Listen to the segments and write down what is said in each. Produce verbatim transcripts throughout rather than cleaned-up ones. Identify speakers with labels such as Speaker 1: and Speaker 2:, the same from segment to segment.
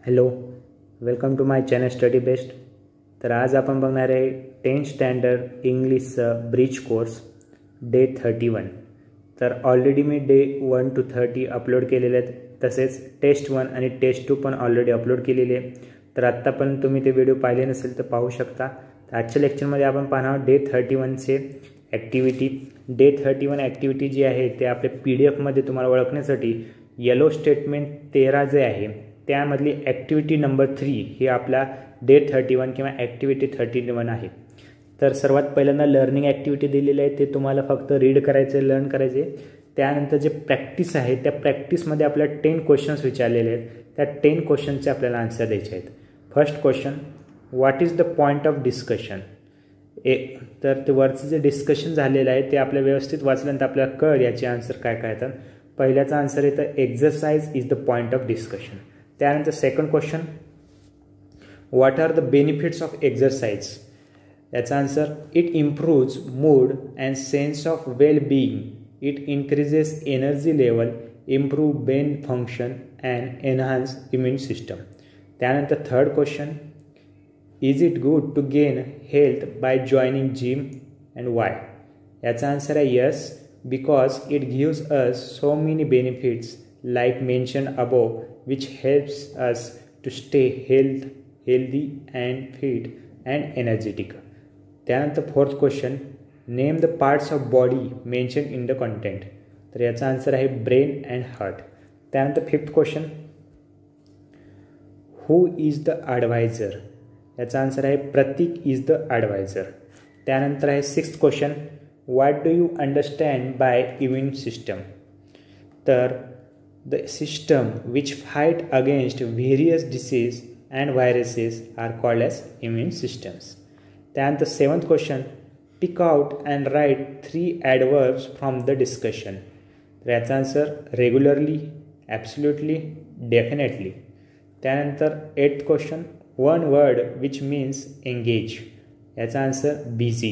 Speaker 1: Hello, welcome to my channel study best. तर आज आपण बघणार आहे टेन्थ स्टँडर्ड इंग्लिशचं bridge course day thirty one. तर ऑलरेडी मी day one to thirty upload केलेले आहेत, तसेच टेस्ट वन आणि टेस्ट टू पण ऑलरेडी अपलोड केलेली आहे. तर आत्ता पण तुम्ही ते व्हिडिओ पाहिले नसेल तर पाहू शकता. तर आजच्या लेक्चरमध्ये आपण पाहणार डे थर्टी वनचे activity. Day thirty one activity जी आहे ते आपल्या पी डी एफमध्ये तुम्हाला ओळखण्यासाठी येलो स्टेटमेंट तेरा जे आहे त्यामधली ॲक्टिव्हिटी नंबर थ्री ही आपला डे थर्टी वन किंवा ॲक्टिव्हिटी थर्टी वन आहे. तर सर्वात पहिल्यांदा लर्निंग ॲक्टिव्हिटी दिलेली आहे, ते तुम्हाला फक्त रीड करायचे, लर्न करायचे. त्यानंतर जे प्रॅक्टिस आहे त्या प्रॅक्टिसमध्ये आपल्याला टेन क्वेश्चन्स विचारलेले आहेत. त्या टेन क्वेश्चनचे आपल्याला आन्सर द्यायचे आहेत. First question, what is the point of discussion. ए तर ते वरचं जे डिस्कशन झालेलं आहे ते आपल्या व्यवस्थित वाचल्यानंतर आपल्याला कळ याचे आन्सर काय काय येतात. पहिल्याचा आन्सर येतं exercise is the point of discussion. त्यानंतर second question, what are the benefits of exercise. याचा answer it improves mood and sense of well being, it increases energy level, improve brain function and enhance immune system. त्यानंतर third question, is it good to gain health by joining gym and why. याचा answer आहे yes, because it gives us so many benefits like mentioned above, which helps us to stay health, healthy and fit and energetic. त्यानंतर fourth question, name the parts of body mention in the content. तर याचा answer आहे brain and heart. त्यानंतर fifth question, who is the adviser. याचा answer आहे Prateek is the adviser. त्यानंतर आहे sixth question, what do you understand by immune system. तर the system which fight against various disease and viruses are called as immune systems. Then the seventh question, pick out and write three adverbs from the discussion. That's answer regularly, absolutely, definitely. त्यानंतर eighth question, one word which means engage. That's answer busy.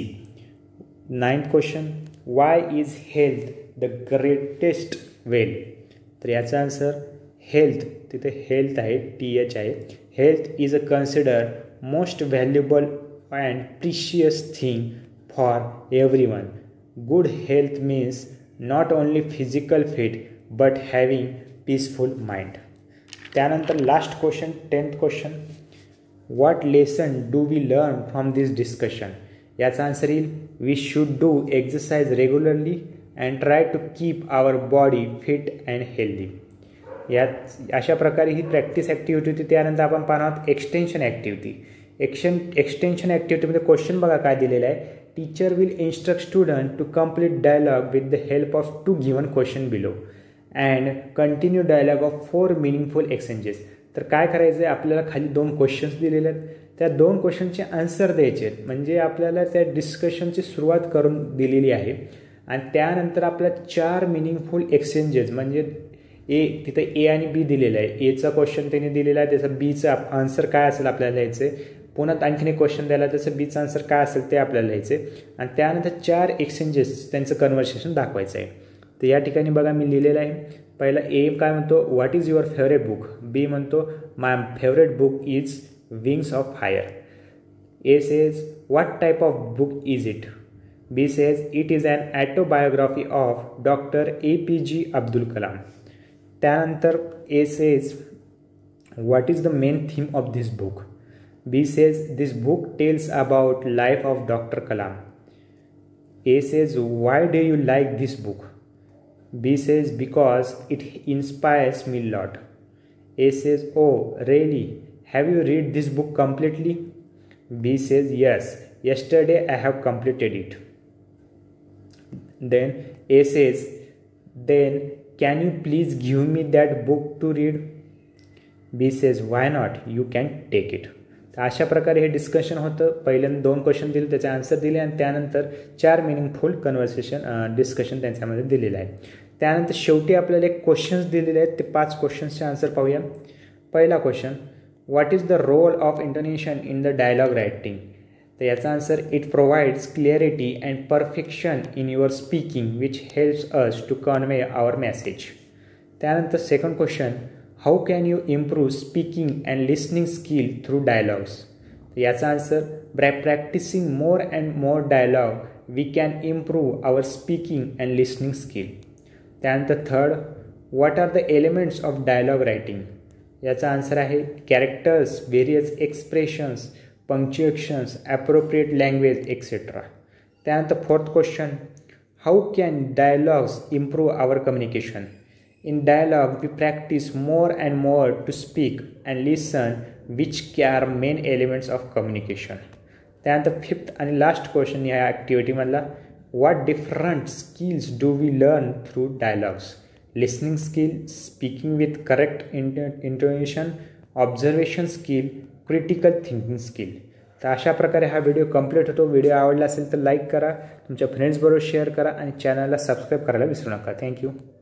Speaker 1: Ninth question, why is health the greatest wealth. तर याचा answer health, तिथे health आहे, T H आहे. Health is a consider most valuable and precious thing for everyone. Good health means not only physical fit but having peaceful mind. त्यानंतर last question, tenth question, what lesson do we learn from this discussion. याचा answer येईल we should do exercise regularly and try to keep our body fit and healthy. यात अशा प्रकारे ही practice activity होती. त्यानंतर आपण पाहणार आहोत एक्सटेन्शन ॲक्टिव्हिटी. एक्शन एक्सटेन्शन ॲक्टिव्हिटीमध्ये क्वेश्चन बघा काय दिलेलं आहे, teacher will instruct student to complete dialogue with the help of to given question below and continue dialogue of four meaningful exchanges. तर काय करायचं आहे, आपल्याला खाली दोन क्वेश्चन्स दिलेले आहेत, त्या दोन क्वेश्चनचे आन्सर द्यायचे आहेत. म्हणजे आपल्याला त्या डिस्कशनची सुरुवात करून दिलेली आहे आणि त्यानंतर आपल्याला चार मिनिंगफुल एक्सचेंजेस, म्हणजे ए तिथं ए आणि बी दिलेलं आहे, एचा क्वेश्चन त्यांनी दिलेला आहे, त्याचं बीचं आन्सर काय असेल आपल्याला लिहायचं आहे. पुन्हा आणखीन एक क्वेश्चन द्यायला, त्याचं बीचं आन्सर काय असेल ते आपल्याला लिहायचं आहे आणि त्यानंतर चार एक्सचेंजेस त्यांचं कन्व्हर्सेशन दाखवायचं आहे. तर या ठिकाणी बघा मी लिहिलेलं आहे. पहिला ए काय म्हणतो, what is your favourite book. B म्हणतो my favourite book is wings of fire. A says what type of book is it. B says it is an autobiography of Doctor A P J Abdul Kalam. त्यानंतर A says what is the main theme of this book. B says this book tells about life of Doctor Kalam. A says why do you like this book. B says because it inspires me a lot. A says oh really, have you read this book completely. B says yes, yesterday I have completed it. Then A says, then can you please give me that book to read. B says why not, you can take it. तर अशा प्रकारे हे discussion होतं. पहिल्यांदा दोन question दिले, त्याचे answer दिले आणि त्यानंतर चार मिनिंगफुल कन्व्हर्सेशन डिस्कशन त्यांच्यामध्ये दिलेलं आहे. त्यानंतर शेवटी आपल्याला एक क्वेश्चन्स दिलेले आहेत, ते पाच क्वेश्चन्सचे आन्सर पाहूया. पहिला question, what is the role of intonation in the dialogue writing. तर याचा answer it provides clarity and perfection in your speaking which helps us to convey our message. त्यानंतर second question, how can you improve speaking and listening skill through dialogues. याचा answer, by practicing more and more dialogue we can improve our speaking and listening skill. त्यानंतर third, what are the elements of dialogue writing. याचा answer आहे characters, various expressions, punctuations, appropriate language etcetera. त्यानंतर fourth question, how can dialogues improve our communication. In dialogue we practice more and more to speak and listen which are main elements of communication. त्यानंतर fifth आणि last question या ॲक्टिव्हिटीमधला, what different skills do we learn through dialogues. Listening skill, speaking with correct int intonation, observation skill, critical thinking skill. तर अशा प्रकारे हा video complete होतो. Video आवडला असेल तर लाईक करा, तुमच्या फ्रेंड्सबरोबर शेअर करा आणि चॅनलला सबस्क्राईब करायला विसरू नका. थँक्यू.